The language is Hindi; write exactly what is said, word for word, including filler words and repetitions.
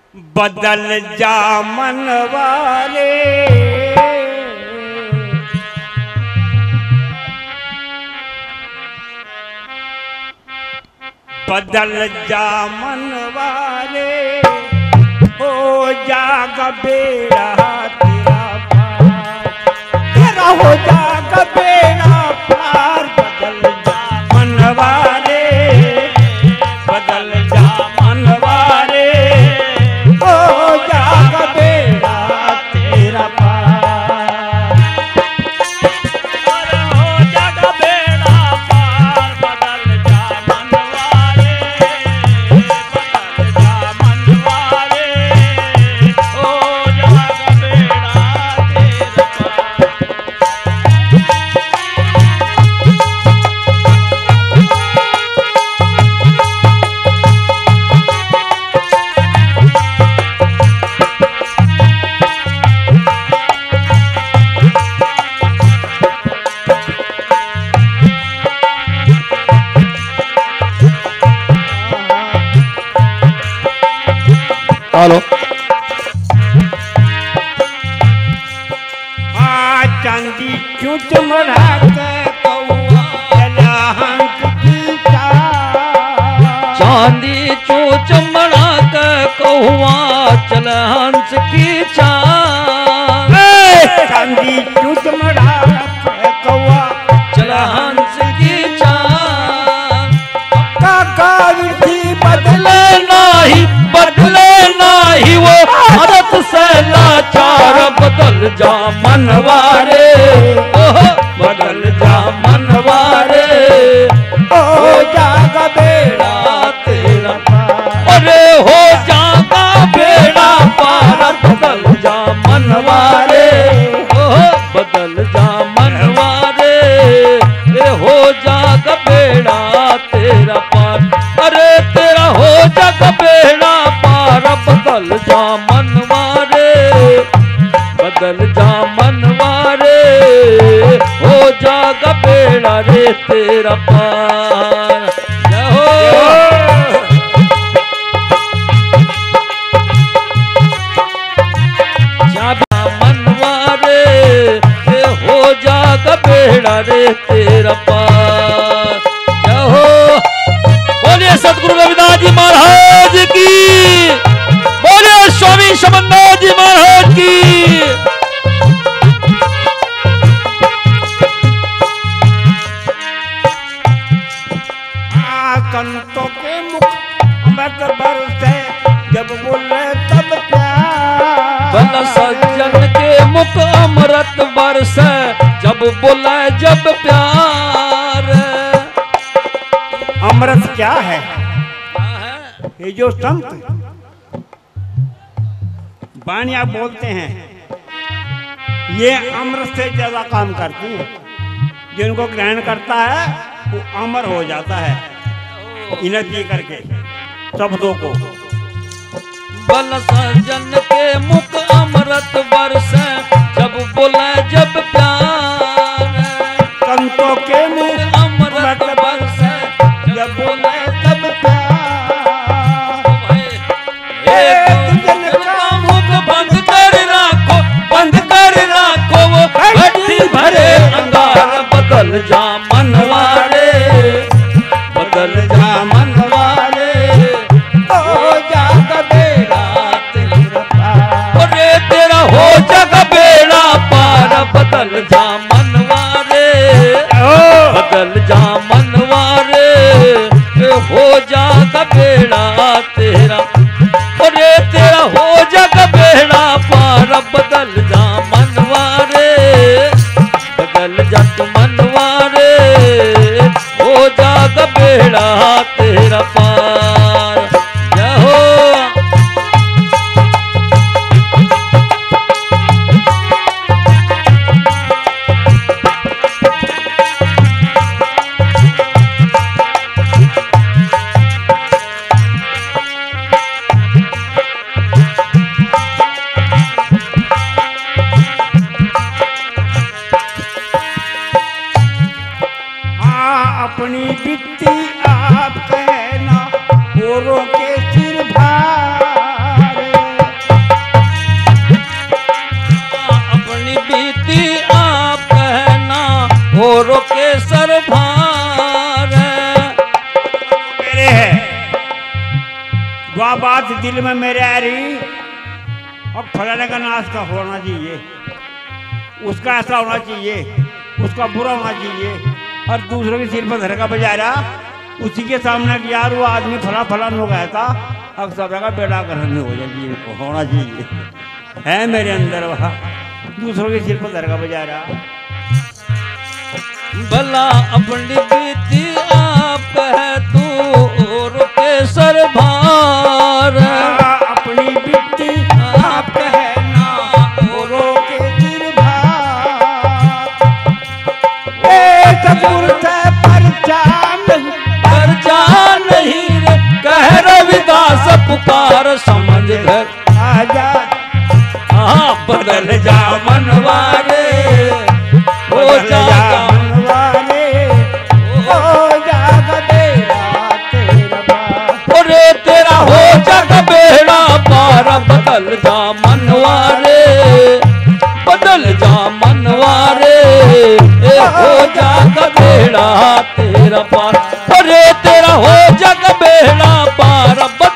बदल जा मन वाले, बदल जा मन वाले, हो जागा बेड़ा तेरा पार, तेरा हो जागा बेड़ा पार। बदल जा मन वाले, बदल जा मन वाले, हो जागा बेड़ा तेरा पार, हो जागा बेड़ा पार। बदल जा मन वाले, बदल जा मन वाले, हो जागा बेड़ा तेरा हेलो आ चांदी क्यों चमड़ा के कौआ चला हंस की चाल, चांदी चोच मड़ा के कौआ चल हंस की चाल, चांदी क्यों चमड़ा के कौआ चल हंस की चाल। काका विधि बदले नाही बदले नाही वो आदत से लाचार। बदल जा मनवारे, ओह बदल जा मनवारे, हो जागा बेड़ा तेरा पार। अरे हो जागा बेड़ा पार। बदल जा मनवारे, ओह बदल जा मनवारे, ए हो जागा बेड़ा तेरा पार। अरे तेरा हो जागा बेड़ा पार। बदल जा मनवारे, बदल जा मनवारे, हो जागा बेड़ा रे तेरा पार। जय हो जागा मनवारे, ए हो जागा बेड़ा रे तेरा पार। जय हो बोलिए सतगुरु रविदास जी महाराज की, बोलिए स्वामी शंभुनाथ जी महाराज की। आ संतों के मुख अमृत बरसे, जब बोले तब प्यार। बल सज्जन के मुख अमृत बरसे, जब बोले जब प्यार। अमृत क्या है? ये जो संत वाणियां बोलते हैं, ये अमृत से ज्यादा काम करती हैं। जिनको ग्रहण करता है वो अमर हो जाता है, इन्हें पी करके शब्दों को। बल सज्जन के मुख अमृत बरसे, जब बोले जब प्यार। संतों के मुख अमृत बरसे, जब बोले तब प्यार। बंद कर राखो, बंद कर राखो वो भट्टी भरे अंगार। बदल जा मनवारे, बदल जा मनवारे, हो जागा बेड़ा तेरा पार। अरे तेरा हो जागा बेड़ा पार। बदल जा मनवारे, बदल जा मनवारे, हो जागा बेड़ा तेरा। अरे तेरा हो जागा बेड़ा पार। बदल जा मनवारे, बदल जा तू मनवारे, हो जागा बेड़ा तेरा पार। जय हो वह बात दिल में मेरे आ रही, अब फलाने का नाश का होना चाहिए, उसका ऐसा होना चाहिए, उसका बुरा होना चाहिए, और दूसरों के सिर पर धर का बजा रहा, उसी के सामने कि यार वो आदमी फला फला लोग आया था, अब सब का बेड़ा ग्रहण हो जाए, होना चाहिए है मेरे अंदर वह, दूसरों के सिर पर धर का बजा रहा। भला अपनी बीती आप है तू और के सर भार, अपनी बीती आप है ना औरों के सिर भार, सपुर से परचान परचान नहीं रे कह रविदास पुकार समझ घर आजा, हाँ बदल जा मनवारे हो जा मनवारे, हो जागा बेड़ा तेरा पार, अरे तेरा हो जागा बेड़ा पार, बदल जा मनवारे बदल जा मनवारे, ए हो जागा बेड़ा तेरा पार, अरे तेरा हो जागा बेड़ा पार।